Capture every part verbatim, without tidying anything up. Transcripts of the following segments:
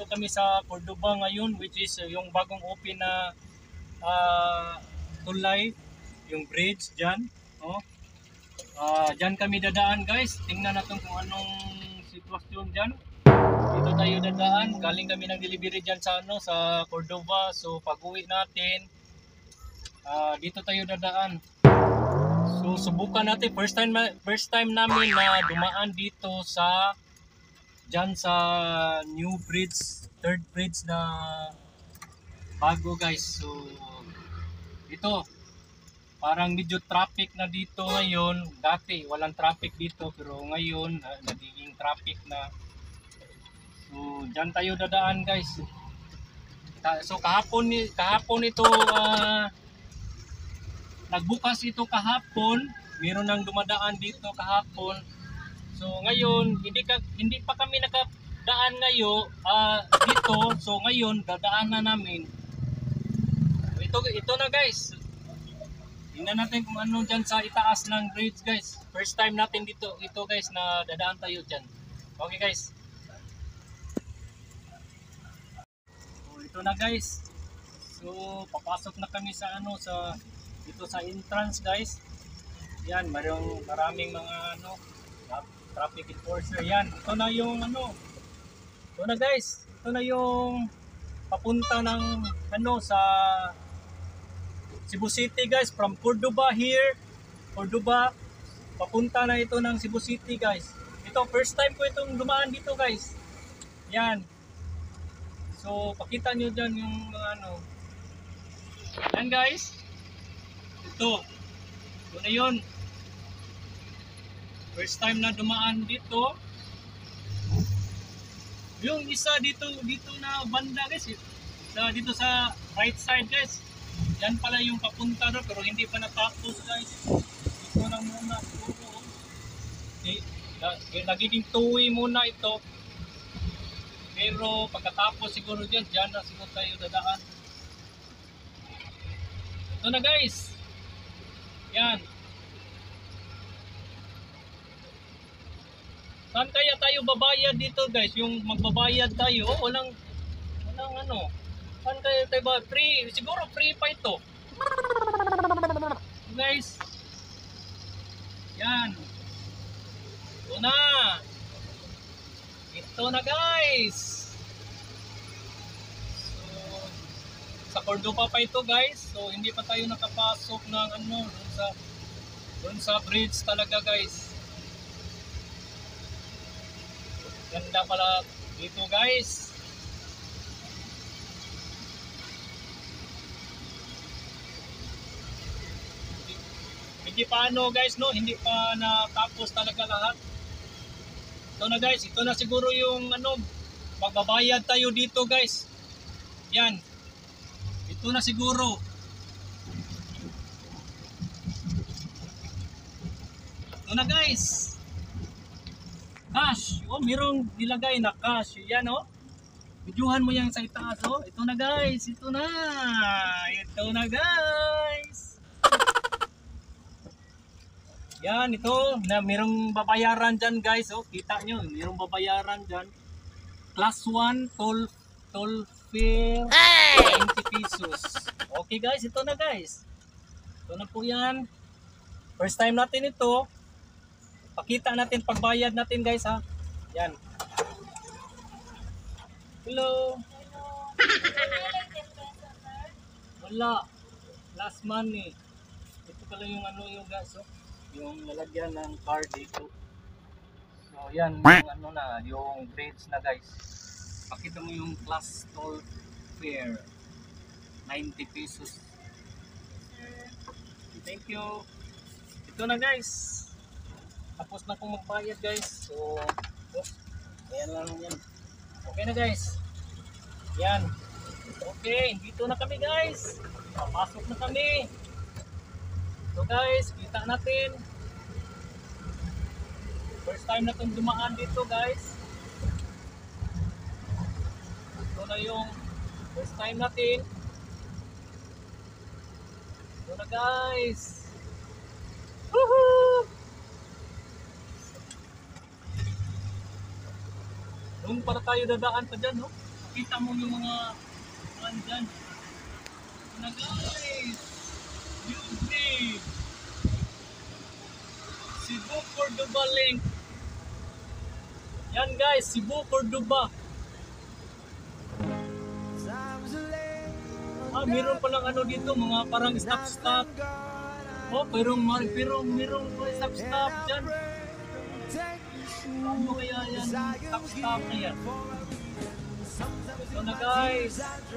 kami sa Cordova ngayon, which is uh, yung bagong open na uh, tulay, yung bridge dyan. Oh. Uh, dyan kami dadaan guys. Tingnan natin kung anong sitwasyon dyan. Dito tayo dadaan. Galing kami ng delivery dyan sa, ano, sa Cordova. So pag uwi natin, uh, dito tayo dadaan. So subukan natin. First time, first time namin na dumaan dito sa dyan sa new bridge, third bridge na bago guys. So ito, parang medyo traffic na dito ngayon. Dati walang traffic dito, pero ngayon uh, nagiging traffic na. So dyan tayo dadaan guys. So kahapon, kahapon ito, uh, nagbukas ito kahapon. Meron nang dumadaan dito kahapon. So ngayon, hindi ka hindi pa kami nakadaan ngayon uh, dito. So ngayon, dadaan na namin. Ito ito na guys. Tingnan natin kung ano diyan sa itaas ng bridge guys. First time natin dito ito guys na dadaan tayo diyan. Okay guys. So ito na guys. So papasok na kami sa ano sa dito sa entrance guys. Yan, mayroong maraming mga ano traffic enforcer. Yan, ito na yung ano, ito na guys, ito na yung papunta ng ano sa Cebu City guys, from Cordova here, Cordova, papunta na ito ng Cebu City guys. Ito, first time ko itong dumaan dito guys. Yan, so pakita nyo dyan yung mga ano, yan guys, ito, ito na yun. First time na dumaan dito. Yung isa dito dito na banda guys. Sa dito sa right side guys. Yan pala yung papunta ro pero hindi pa natapos guys. Ito lang muna siguro. Okay. Nagiging two-way muna ito. Pero pagkatapos siguro diyan, diyan na siguro tayo dadaan. Ito na guys. Yan. Saan kaya tayo babayad dito guys? Yung magbabayad tayo, oh, walang walang ano. Saan kaya tayo ba? Free, siguro free pa ito. Guys. Yan. Ito na. Ito na guys. So, sa Cordova pa ito guys. So hindi pa tayo nakapasok ng ano dun sa dun sa bridge talaga guys. Ganda pala dito guys. Hindi pa ano guys no, hindi pa natapos talaga lahat. Ito na guys, ito na siguro yung ano, magbabayad tayo dito guys. Yan. Ito na siguro. Ito na guys. Cash. Oh, mayroong nilagay na cash. Yan oh. Videohan mo yan sa itaas oh. Ito na guys. Ito na. Ito na guys. Yan ito. Na mayroong babayaran dyan guys oh. Kita nyo. Mayroong babayaran dyan. Class one toll toll fare twenty pesos. Okay guys. Ito na guys. Ito na po yan. First time natin ito. Pakita natin pagbayad natin guys ha. Yan. Hello. Wala. Last money. Ito pala yung ano yung guys oh. Yung lalagyan ng card dito. So yan yung ano na, yung bridge na guys. Pakita mo yung class toll fare. ninety pesos. Thank you. Ito na guys. Tapos na kong magbayad guys. So, oh, ayan lang yan. Okay na guys. Yan. Okay, dito na kami guys. Papasok na kami. So guys, kita natin. First time na itong dumaan dito guys. Ito na yung first time natin. Ito na guys. Woohoo! Doon para tayo dadaan pa dyan, no? Pakita mo yung mga andyan. Na guys, beauty. Cebu Cordova link. Yan guys, Cebu Cordova. Ah, meron palang ano dito, mga parang stop-stop. Oh, pero pero merong stop-stop dyan. Ano kaya yan? Stop-stop na yan. Ito na guys.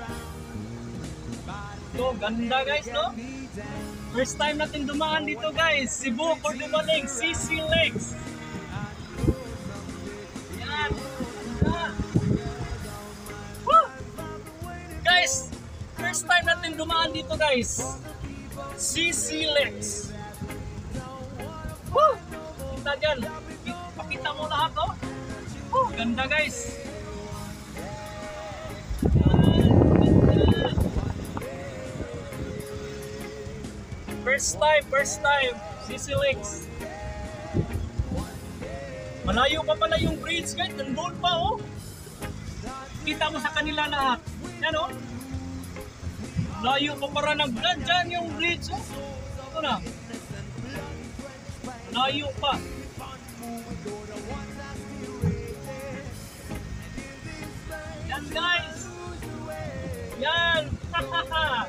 Ito, ganda guys, no? First time natin dumaan dito guys. Cebu Cordova link, C C L E X. Yan. Yan. Woo! Guys, first time natin dumaan dito guys. C C L E X. Woo! Kita dyan. Pakita mo lahat, oh. Woo! Ganda guys. First time, first time, C C L E X. Malayo pa pala yung bridge guys, nandun pa oh. Kita mo sa kanila lahat. Yan oh. Malayo pa para naglan dyan yung bridge oh. Ito na. Malayo pa. Yan guys. Yan. Hahaha.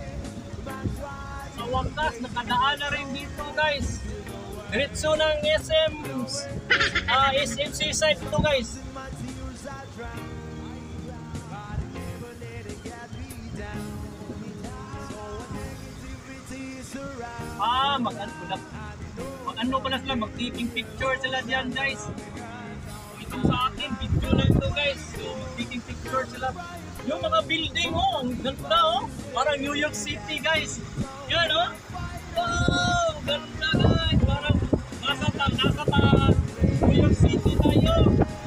Sa wakas, nakadaan na rin dito guys. Diretso ng S M uh, S M C site ito guys. Ah, mag ano mag ano pala sila, mag taking picture sila dyan guys. Ito sa akin, video lang ito guys. So mag taking picture sila. Yung mga building oh, ang ganda oh. Parang New York City guys. Yan oh. Wow, ganda guys. Parang nasa ta, nasa ta, New York City tayo.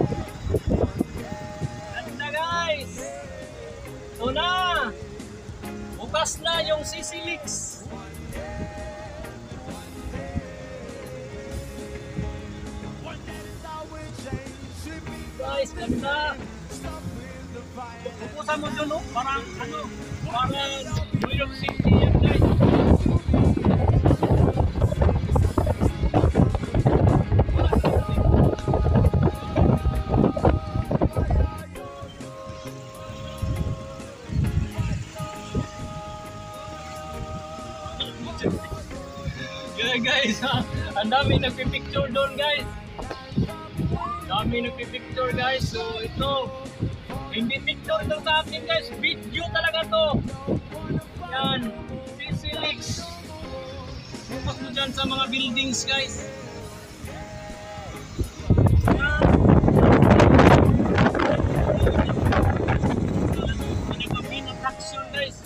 Ganda guys. Ito na. Bukas na yung C C L E X. Guys, ganda. Pupusan mo dun, oh. Parang ano, parang New York City yan guys. Yeah guys, ha? Ang dami nagpipicture doon guys. Dami nagpipicture guys. So ito, hindi picture ito sa akin guys, video talaga to. Yan, C C L E X. Focus mo dyan sa mga buildings guys. Yan. Pinaka-main attraction guys.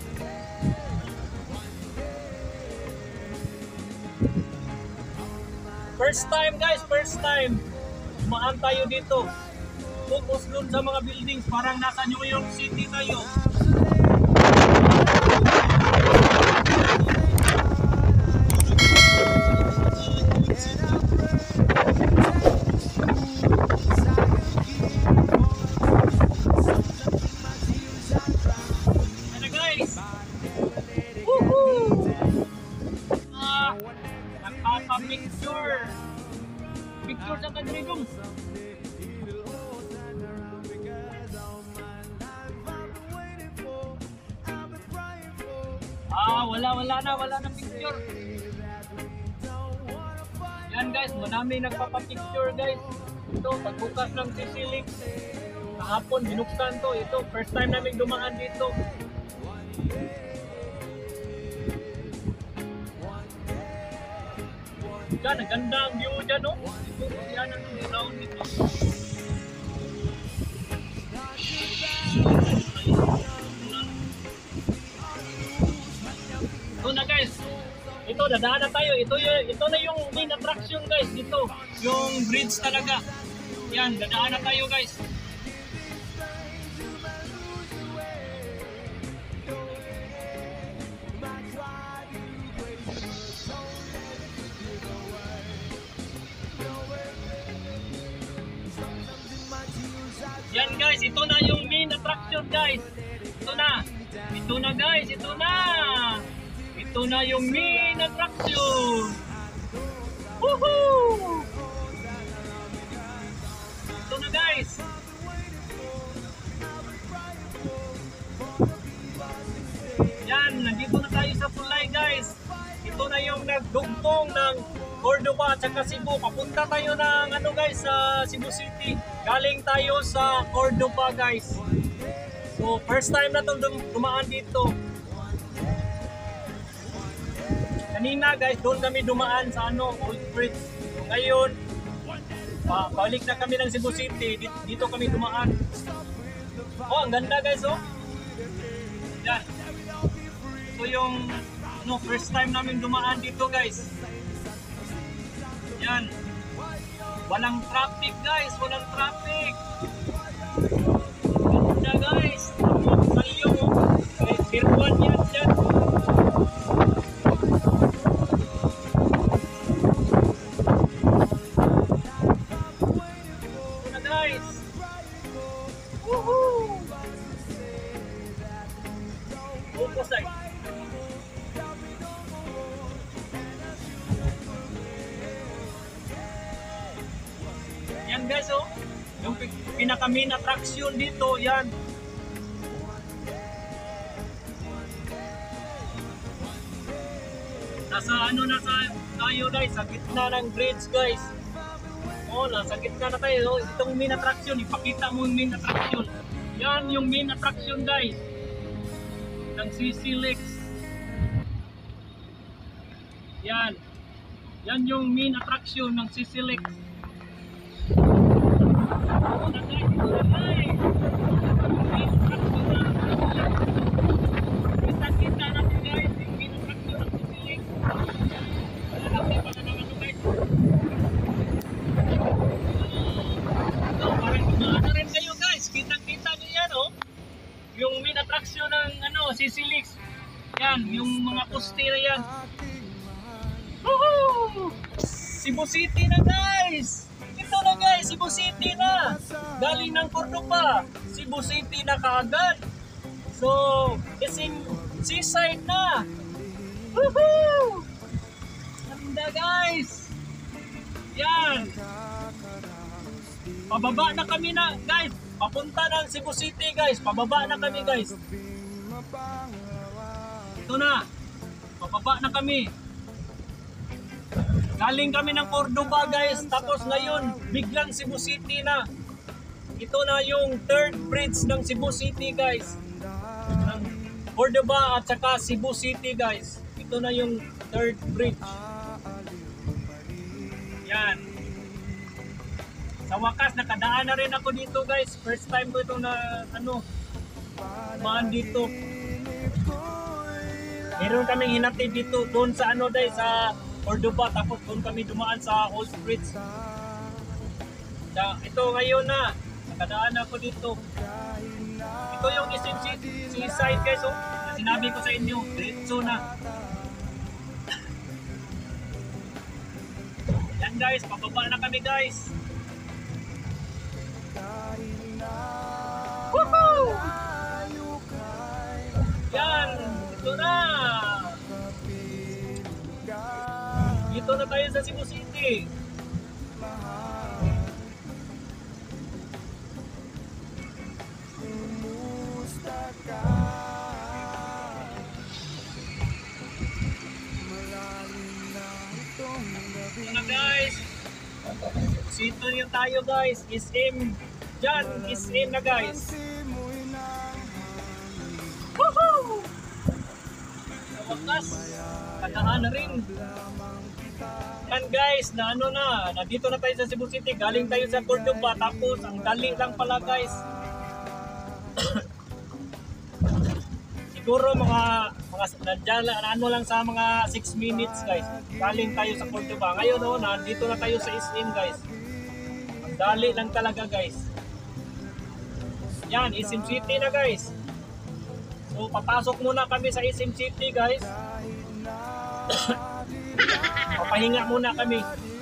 First time guys, first time. Dumaan tayo dito. Focus dun sa mga buildings, parang nasa New York City tayo. Ano guys? Woohoo! Ah, nagpapapicture. Picture sa kadrigong. Ah, wala, wala na, wala na picture. Yan guys, madami nagpapapicture guys. Ito, pagbukas ng C C L E X. Kahapon, binuksan to. Ito, first time namin dumaan dito. Yan, ang ganda ang view dyan, no? Ito, yan ang ground dito. Ito na guys, ito dadaan na tayo. Ito, ito na yung main attraction guys dito. Yung bridge talaga. Yan, dadaan na tayo guys. Yan guys, ito na yung main attraction. attraction guys. Ito na. Ito na guys, ito na. Ito na yung main attraction. Woohoo! Ito na guys. Yan, nandito na tayo sa tulay guys. Ito na yung nagdugtong ng Cordova at saka Cebu. Papunta tayo ng ano guys sa Cebu City. Galing tayo sa Cordova guys. So first time na itong dumaan dito. Kanina guys, doon kami dumaan sa ano, Old Bridge. So, ngayon, pa balik na kami ng Cebu City. Dito, dito kami dumaan. Oh, ang ganda guys oh. Yan. So yung ano, first time namin dumaan dito guys. Yan. Walang traffic guys, walang traffic. Ganda guys. Saliyo mo. Guys, birwan yan dyan. Ganda guys. Woohoo! Focus ay. Yan guys oh, yung pinaka main attraction dito, yan. Nasa ano na sa tayo guys, sa gitna ng bridge guys. Oh, nasa gitna na tayo. Oh. Itong main attraction, ipakita mo yung main attraction. Yan yung main attraction guys ng C C L E X. Yan. Yan yung main attraction ng C C L E X. Kita-kita natin guys, yung main attraction ng C C L E X. So, parang kumaano rin kayo guys, kitang-kita nyo yan oh. Yung main attraction ng ano, C C L E X. Yan, yung mga poste na yan. Woohoo! Cebu City na guys! Ito na guys, Cebu City na! Galing ng Cordova, Cebu City na kaagad. So, kasing seaside na! Woohoo! Ganda guys! Yan! Pababa na kami na guys! Papunta ng Cebu City guys! Pababa na kami guys! Ito na! Pababa na kami! Galing kami ng Cordova guys, tapos ngayon biglang Cebu City na. Ito na yung third bridge ng Cebu City guys. Ng Cordova at saka Cebu City guys. Ito na yung third bridge. Yan. Sa wakas nakadaan na rin ako dito guys. First time ko ito na ano, maan dito. Meron kaming hinatid dito doon sa ano guys, sa Cordova, tapos doon kami dumaan sa Old Bridge. So, ito ngayon na, nakadaan ako dito. Ito yung seaside guys, oh. Sinabi ko sa inyo, diretso na. Yan guys, pababa na kami guys. Woohoo! Yan, ito na. Dito na tayo sa Cebu City. Ito na guys. Sito yung tayo guys. S M. Diyan, S M na guys. Woohoo! Sa wakas, kadaan na rin. Yan guys, na ano na, nandito na tayo sa Cebu City, galing tayo sa Cordova, tapos ang dali lang pala guys. Siguro mga, mga nandiyan, ano lang sa mga six minutes guys, galing tayo sa Cordova. Ngayon oh, nandito na tayo sa S M guys. Ang dali lang talaga guys. Yan, S M City na guys. So papasok muna kami sa S M City guys. Papahinga muna kami.